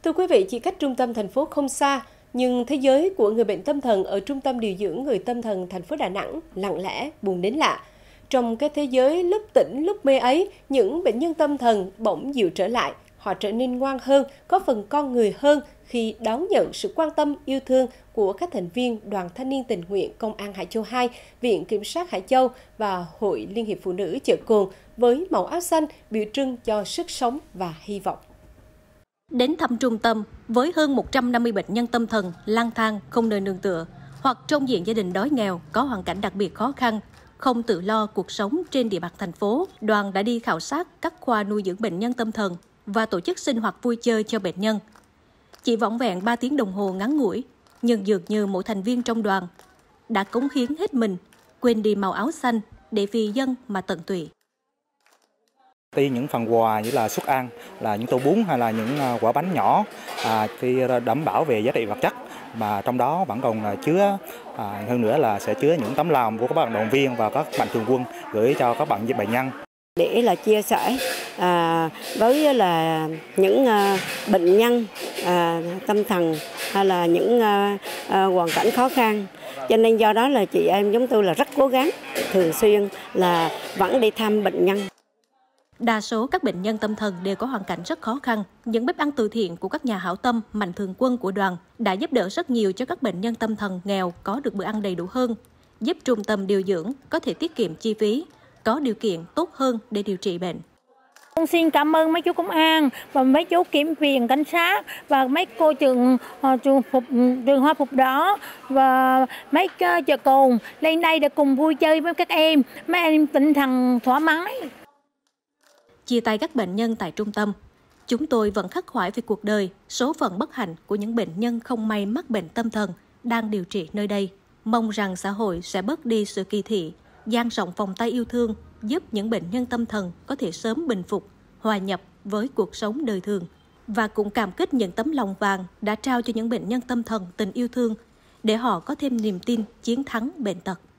Thưa quý vị, chỉ cách trung tâm thành phố không xa, nhưng thế giới của người bệnh tâm thần ở Trung tâm điều dưỡng người tâm thần thành phố Đà Nẵng lặng lẽ buồn đến lạ. Trong cái thế giới lúc tỉnh lúc mê ấy, những bệnh nhân tâm thần bỗng dịu trở lại, họ trở nên ngoan hơn, có phần con người hơn khi đón nhận sự quan tâm yêu thương của các thành viên Đoàn Thanh niên Tình nguyện Công an Hải Châu 2, Viện Kiểm sát Hải Châu và Hội Liên hiệp Phụ nữ Chợ Cồn với màu áo xanh biểu trưng cho sức sống và hy vọng. Đến thăm trung tâm với hơn 150 bệnh nhân tâm thần lang thang không nơi nương tựa hoặc trong diện gia đình đói nghèo có hoàn cảnh đặc biệt khó khăn, không tự lo cuộc sống trên địa bàn thành phố, đoàn đã đi khảo sát các khoa nuôi dưỡng bệnh nhân tâm thần và tổ chức sinh hoạt vui chơi cho bệnh nhân. Chỉ vỏn vẹn 3 tiếng đồng hồ ngắn ngủi, nhưng dường như mỗi thành viên trong đoàn đã cống hiến hết mình, quên đi màu áo xanh để vì dân mà tận tụy. Tuy những phần quà như là suất ăn, là những tô bún hay là những quả bánh nhỏ thì đảm bảo về giá trị vật chất, mà trong đó vẫn còn chứa hơn nữa là sẽ chứa những tấm lòng của các bạn đoàn viên và các mạnh thường quân gửi cho các bạn bệnh nhân. Để là chia sẻ với là những bệnh nhân tâm thần hay là những hoàn cảnh khó khăn, cho nên do đó là chị em chúng tôi là rất cố gắng thường xuyên là vẫn đi thăm bệnh nhân. Đa số các bệnh nhân tâm thần đều có hoàn cảnh rất khó khăn. Những bếp ăn từ thiện của các nhà hảo tâm, mạnh thường quân của đoàn đã giúp đỡ rất nhiều cho các bệnh nhân tâm thần nghèo có được bữa ăn đầy đủ hơn, giúp trung tâm điều dưỡng có thể tiết kiệm chi phí, có điều kiện tốt hơn để điều trị bệnh. Con xin cảm ơn mấy chú công an và mấy chú kiểm viên cảnh sát và mấy cô trường hoa phục đỏ và mấy chợ cồn lên đây để cùng vui chơi với các em, mấy em tinh thần thoải mái. Chia tay các bệnh nhân tại trung tâm, chúng tôi vẫn khắc khoải về cuộc đời, số phận bất hạnh của những bệnh nhân không may mắc bệnh tâm thần đang điều trị nơi đây. Mong rằng xã hội sẽ bớt đi sự kỳ thị, dang rộng vòng tay yêu thương, giúp những bệnh nhân tâm thần có thể sớm bình phục, hòa nhập với cuộc sống đời thường. Và cũng cảm kích những tấm lòng vàng đã trao cho những bệnh nhân tâm thần tình yêu thương để họ có thêm niềm tin chiến thắng bệnh tật.